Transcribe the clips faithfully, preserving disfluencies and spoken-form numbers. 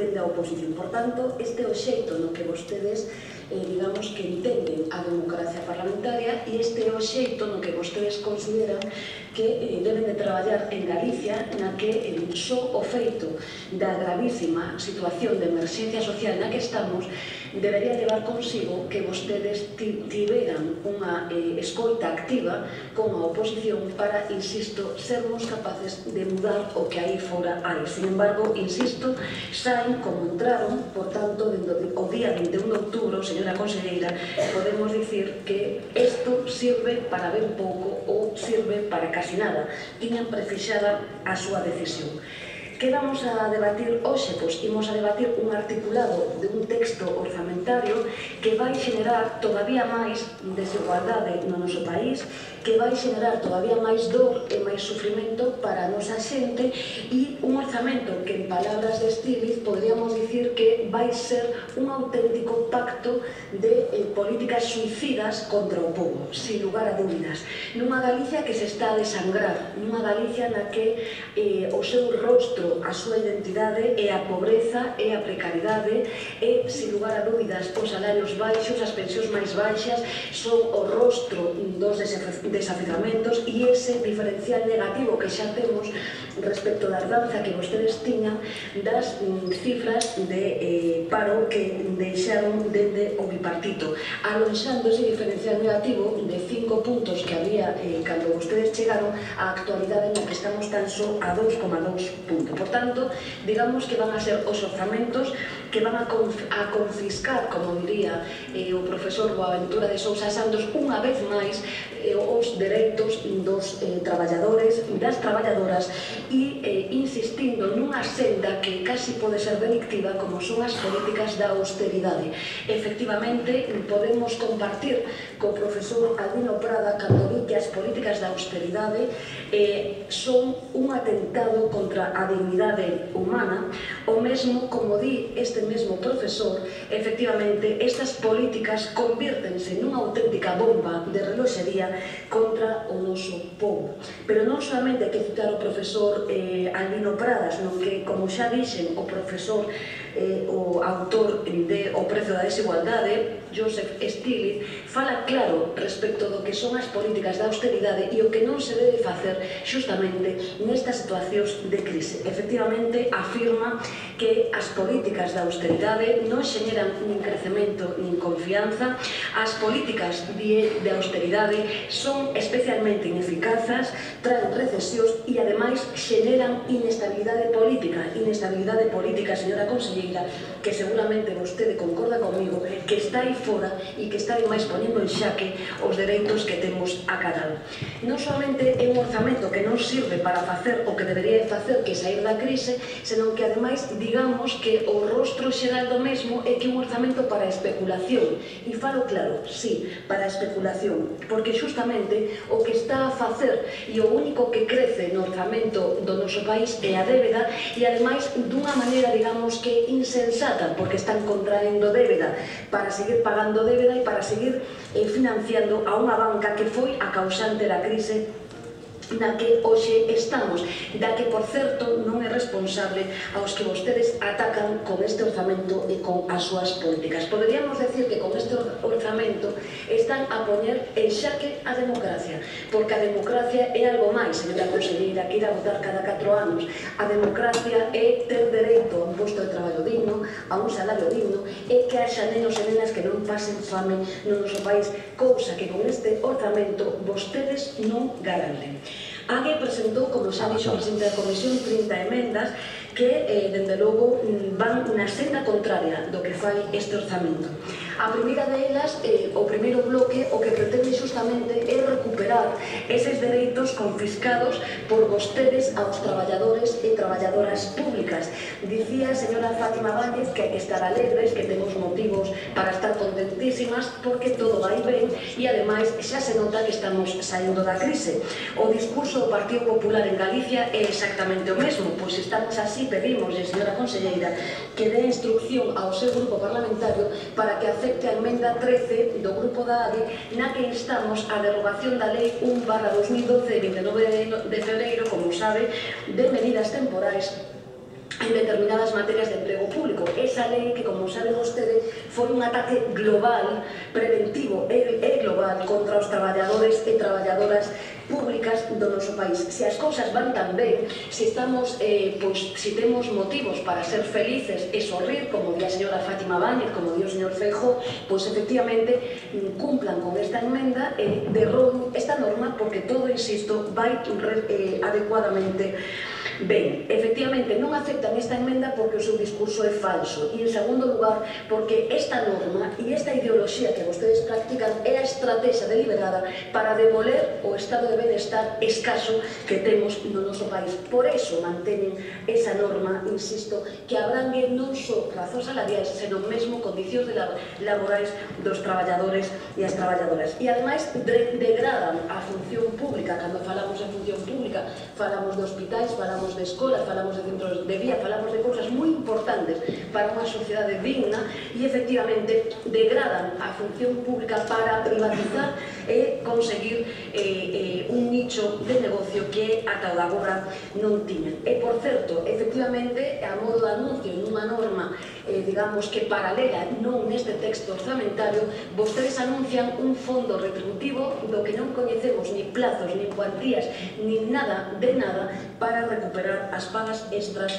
entende a oposición. Por tanto, este é o xeito no que vostedes Eh, digamos que entenden a democracia parlamentaria e este é o xeito no que vostedes consideran que eh, deben de traballar en Galicia, na que eh, só o feito da gravísima situación de emerxencia social na que estamos debería levar consigo que vostedes tiveran unha eh, escoita activa con a oposición para, insisto, sermos capaces de mudar o que aí fora hai. Sin embargo, insisto, saen como entraron, por tanto, dentro o día vinte e un de outubro, señora conselleira, podemos dicir que isto sirve para ben pouco ou sirve para casi nada. Tiñan prefixada a súa decisión. Que vamos a debatir hoxe? Pois imos a debatir un articulado de un texto orzamentario que vai xenerar todavía máis desigualdade no noso país, que vai xenerar todavía máis dor e máis sufrimento para a nosa xente e un orzamento que, en palabras de Stiglitz, podríamos dicir que vai ser un auténtico pacto de eh, políticas suicidas contra o povo, sin lugar a dúbidas. Nunha Galicia que se está a desangrar, nunha Galicia na que eh, o seu rostro, a súa identidade é a pobreza, é a precariedade, é, sin lugar a dúbidas, os salarios baixos, as pensións máis baixas, son o rostro dos desafizamentos e ese diferencial negativo que xa temos respecto da herdanza que vostedes tiñan das cifras de eh, paro que deixaron dende o bipartito, alonxando ese diferencial negativo de cinco puntos que había eh, cando vostedes chegaron á actualidade na que estamos tan só a dos coma dos puntos. Por tanto, digamos que van a ser os orzamentos que van a, conf a confiscar, como diría eh, o profesor Boaventura de Sousa Santos, unha vez máis eh, os dereitos dos eh, traballadores, das traballadoras e eh, insistindo nunha senda que casi pode ser delictiva como son as políticas da austeridade. Efectivamente, podemos compartir co profesor Albino Prada cando di que as políticas da austeridade eh, son un atentado contra a dignidade humana, o mesmo, como di este mesmo profesor, efectivamente, estas políticas convírtense nunha auténtica bomba de reloxería contra o noso povo. Pero non solamente hai que citar o profesor eh, Albino Prada, senón que, como xa dixen, o profesor, eh, o autor de O prezo da desigualdade, Joseph Stiglitz, fala claro respecto do que son as políticas da austeridade e o que non se debe facer justamente nestas situacións de crise. Efectivamente, afirma que as políticas da austeridade non xeneran nin crecemento nin confianza, as políticas de austeridade son especialmente ineficazas, traen recesións e, ademais, xeneran inestabilidade política. Inestabilidade política, señora conselleira, que seguramente vostede concorda comigo, que está aí fora e que está ademais ponendo en xaque os dereitos que temos a cada un. Non solamente é un orzamento que non sirve para facer o que debería facer, que sair da crise, senón que ademais digamos que o rostro xeral do mesmo é que un orzamento para a especulación. E falo claro, sí, para a especulación, porque justamente o que está a facer e o único que crece no orzamento do noso país é a débeda e ademais dunha maneira, digamos que insensata, porque están contraendo débeda para seguir pagando débeda e para seguir eh, financiando a unha banca que foi a causante da crise na que hoxe estamos, da que, por certo, non é responsable aos que vostedes atacan con este orzamento e con as súas políticas. Poderíamos decir que con este orzamento están a poñer en xaque a democracia, porque a democracia é algo máis, señora conselleira, que ir a votar cada catro anos. A democracia é ter dereito a un posto de traballo digno, a un salario digno, e que haxa nenos e nenas que non pasen fame no noso país, cousa que con este orzamento vostedes non garanten. A que presentou, como xa dixo o presidente da Comisión, trinta emendas que, eh, dende logo, van na senda contraria do que fai este orzamento. A primeira delas, eh, o primeiro bloque, o que pretende justamente é recuperar eses dereitos confiscados por vostedes aos traballadores e traballadoras públicas. Dicía a señora Fátima Báñez que hai que estar alegres, que temos motivos para estar contentísimas, porque todo vai ben e, ademais, xa se nota que estamos saindo da crise. O discurso do Partido Popular en Galicia é exactamente o mesmo, pois estamos así, pedimos, señora conselleira, que dé instrucción ao seu grupo parlamentario para que acepte a emenda trece do grupo da A D E, na que instamos a derogación da lei un barra dos mil doce de vinte e nove de febreiro, como sabe, de medidas temporais en determinadas materias de emprego público, esa lei que, como sabe vostede, foi un ataque global, preventivo e global contra os traballadores e traballadoras públicas do noso país. Se as cousas van tan ben, se estamos, eh, pois, se temos motivos para ser felices e sorrir, como di a señora Fátima Báñez, como di o señor Feijóo, pois efectivamente cumplan con esta enmenda e derroen esta norma, porque todo, insisto, vai eh, adecuadamente ben. Efectivamente, non aceptan esta enmenda porque o seu discurso é falso, e en segundo lugar, porque esta norma e esta ideoloxía que vostedes practican é a estrategia deliberada para demoler o estado de benestar escaso que temos no noso país. Por eso manteñen esa norma, insisto, que abrangue non só razóns salariais, senón mesmo condicións laborais dos traballadores e as traballadoras. E ademais degradan a función pública. Cando falamos de función pública, falamos de hospitais, falamos de escolas, falamos de centros de día, falamos de cousas moi importantes para unha sociedade digna, e efectivamente degradan a función pública para privatizar e conseguir eh, eh, un nicho de negocio que ata o de agora non tiñan. E, por certo, efectivamente, a modo de anuncio nunha norma, eh, digamos que paralela, non neste texto orzamentario, vostedes anuncian un fondo retributivo do que non coñecemos ni plazos, ni cuantías, ni nada de nada para recuperar as pagas extras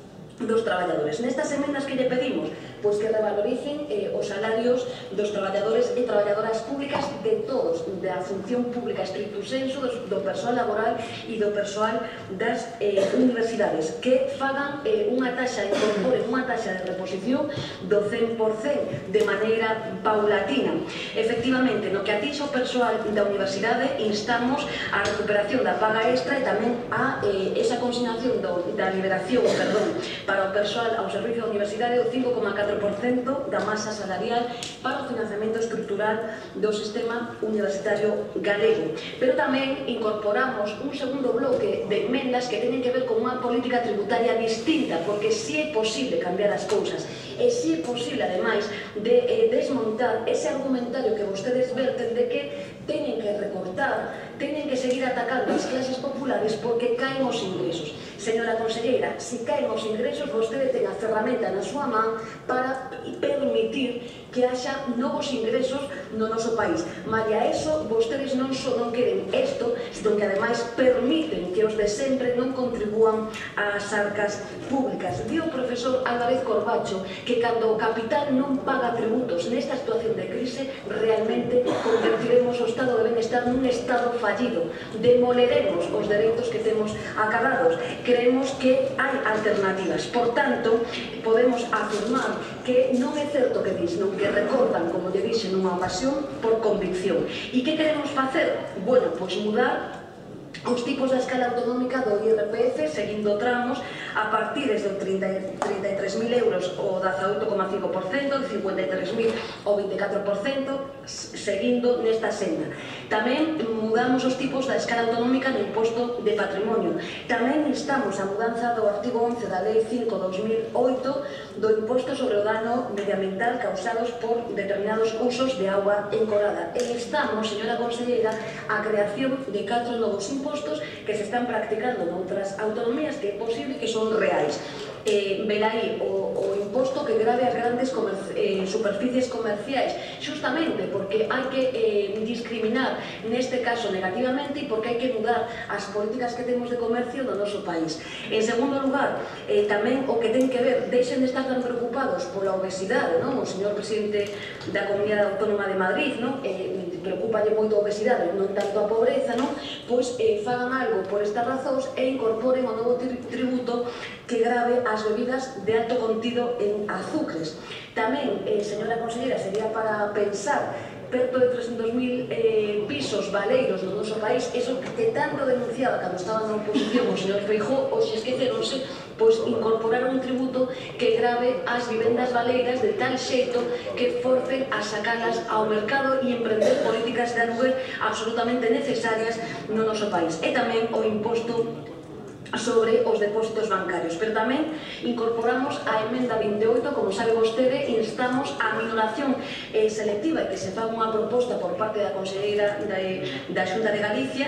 dos traballadores. Nestas emendas que lle pedimos, pois que revaloricen eh, os salarios dos traballadores e traballadoras públicas de todos, da función pública estricto sensu, do persoal laboral e do persoal das eh, universidades, que fagan eh, unha taxa, incorporen unha taxa de reposición do cen por cen de maneira paulatina. Efectivamente, no que atixa o persoal da universidade, instamos a recuperación da paga extra e tamén a eh, esa consignación do, da liberación, perdón, para o persoal ao servicio da universidade o cinco coma catro por cento da masa salarial para o financiamento estrutural do sistema universitario galego. Pero tamén incorporamos un segundo bloque de enmendas que teñen que ver con unha política tributaria distinta, porque si é posible cambiar as cousas, e si é posible, ademais, de eh, desmontar ese argumentario que vostedes verten de que teñen que recortar, teñen que seguir atacando as clases populares porque caen os ingresos. Señora conselleira, se caen os ingresos, vostede ten a ferramenta na súa man para permitir que haxa novos ingresos no noso país. Malia eso, vostedes non só non queren isto, senón que ademais permiten que os de sempre non contribúan ás arcas públicas. Dio o profesor Álvarez Corbacho que cando o capital non paga tributos nesta situación de crise, realmente convertiremos o estado de benestar nun estado fallido. Demoleremos os dereitos que temos acadados. Creemos que hai alternativas. Por tanto, podemos afirmar que non é certo que dis, non que recortan, como lle dixe nunha ocasión, por convicción. E que queremos facer? Bueno, pois mudar os tipos da escala autonómica do I R P F seguindo tramos a partir de trinta e tres mil euros o dezaoito coma cinco por cento, de cincuenta e tres mil o vinte e catro por cento, seguindo nesta senda. Tamén mudamos os tipos da escala autonómica do imposto de patrimonio. Tamén instamos a mudanza do artigo once da Lei cinco barra dos mil oito do imposto sobre o dano medioambiental causados por determinados usos de auga encorada. E instamos, señora conselleira, a creación de catro novos impostos que se están practicando noutras autonomías que é posible que son reais. Eh, ver aí o, o imposto que grave as grandes comer, eh, superficies comerciais, justamente porque hai que eh, discriminar neste caso negativamente e porque hai que mudar as políticas que temos de comercio no noso país. En segundo lugar, eh, tamén o que ten que ver, deixen de estar tan preocupados pola obesidade, non? O señor presidente da Comunidade Autónoma de Madrid, non? Eh, preocupalle moito a obesidade, non tanto a pobreza, non? Pois eh, fagan algo por estas razóns e incorporen o novo tributo que grave as bebidas de alto contido en azúcares. Tamén, eh, señora conselleira, sería para pensar perto de trescentos mil eh, pisos baleiros no noso país, eso que tanto denunciaba cando estaba na oposición o señor Feijóo, hoxe esqueceronse, pois incorporar un tributo que grave as vivendas baleiras de tal xeito que forcen a sacalas ao mercado e emprender políticas de aluguer absolutamente necesarias no noso país. E tamén o imposto sobre os depósitos bancarios. Pero tamén incorporamos a emenda vinte e oito, como sabe vostede, instamos a minoración eh, selectiva e que se faga unha proposta por parte da conselleira da, da Xunta de Galicia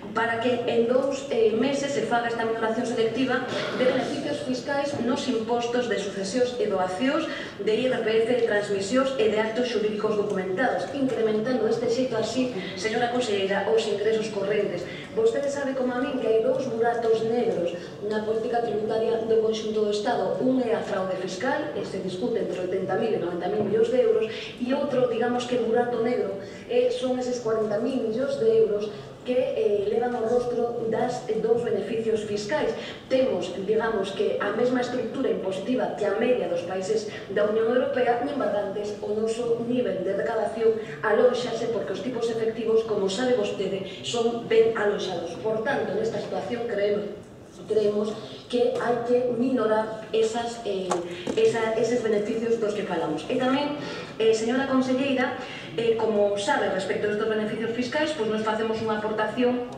para que en dous eh, meses se faga esta minoración selectiva de beneficios fiscais nos impostos de sucesións e doacións, de I R P F, de transmisións e de actos xurídicos documentados, incrementando este xeito así, señora conselleira, os ingresos correntes. Vostede sabe como a min que hai dous buratos negros na política tributaria do conxunto do Estado. Un é a fraude fiscal, e se discute entre oitenta mil e noventa mil millóns de euros, e outro, digamos que burato negro, eh, son eses cuarenta mil millóns de euros que eh, levan ao rostro das dos beneficios fiscais. Temos, digamos, que a mesma estructura impositiva que a media dos países da Unión Europea, nin embargantes, o noso nivel de recadación alóxase porque os tipos efectivos, como sabe vostede, son ben aloxados. Por tanto, nesta situación creemos creemos que hai que minorar esas, eh, esa, eses beneficios dos que falamos. E tamén, eh, señora conselleira, eh, como sabe, respecto destos beneficios fiscais, pois nos facemos unha aportación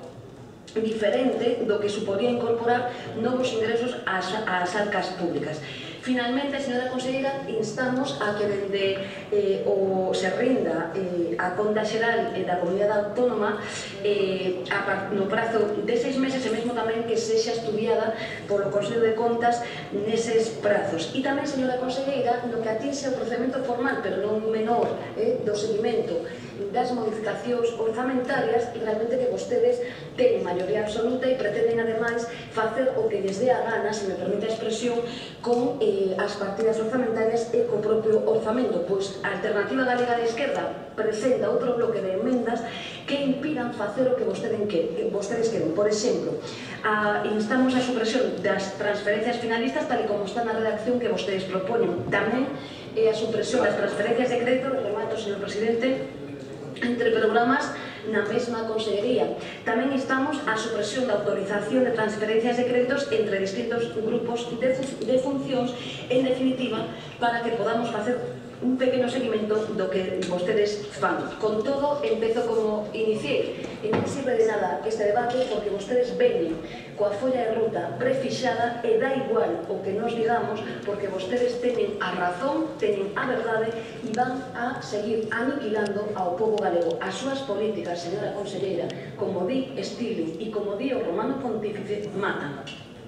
diferente do que suporía incorporar novos ingresos ás, ás arcas públicas. Finalmente, señora conselleira, instamos a que dende eh, o se rinda eh, a conta xeral eh, da comunidade autónoma eh, a, no prazo de seis meses e mesmo tamén que sexa estudiada polo Consello de Contas neses prazos. E tamén, señora conselleira, no que atinxe o procedimento formal, pero non menor, eh, do seguimento das modificacións orzamentarias, e realmente que vostedes teñen maioría absoluta e pretenden, ademais, facer o que lles dé a gana, se me permite a expresión, con eh, as partidas orzamentarias e co propio orzamento, pois a Alternativa Galega de Esquerda presenta outro bloque de emendas que impidan facer o que vostedes queren. Por exemplo, a, instamos a supresión das transferencias finalistas, tal e como está na redacción que vostedes proponen. Tamén eh, a supresión das transferencias de crédito, remato, señor presidente, entre programas na mesma consellería. Tamén instamos a supresión da autorización de transferencias de créditos entre distintos grupos de, de funcións, en definitiva, para que podamos facer un pequeno seguimento do que vostedes fan. Con todo, empezo como iniciei. E non sirve de nada este debate porque vostedes veñen coa folla de ruta prefixada e dá igual o que nos digamos porque vostedes teñen a razón, teñen a verdade e van a seguir aniquilando ao pobo galego. As súas políticas, señora conselleira, como di Stirling e como di o Romano Pontífice, matan.